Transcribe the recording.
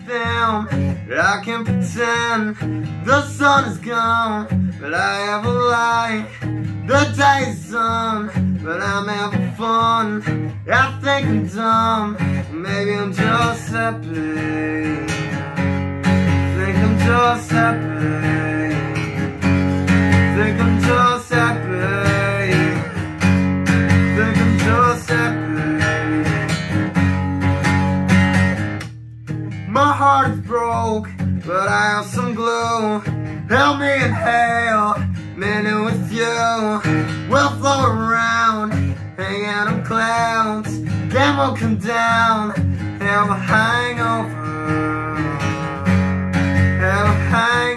them. I can pretend the sun is gone, but I have a light. The day is done, but I'm having fun. I think I'm dumb, maybe I'm just happy. Think I'm just happy. Think I'm just happy. Think I'm just happy. My heart is broke, but I have some glue. Help me inhale, minute with you. We'll float around, hang out in clouds. Then we'll come down, have a hangover. Have a hangover.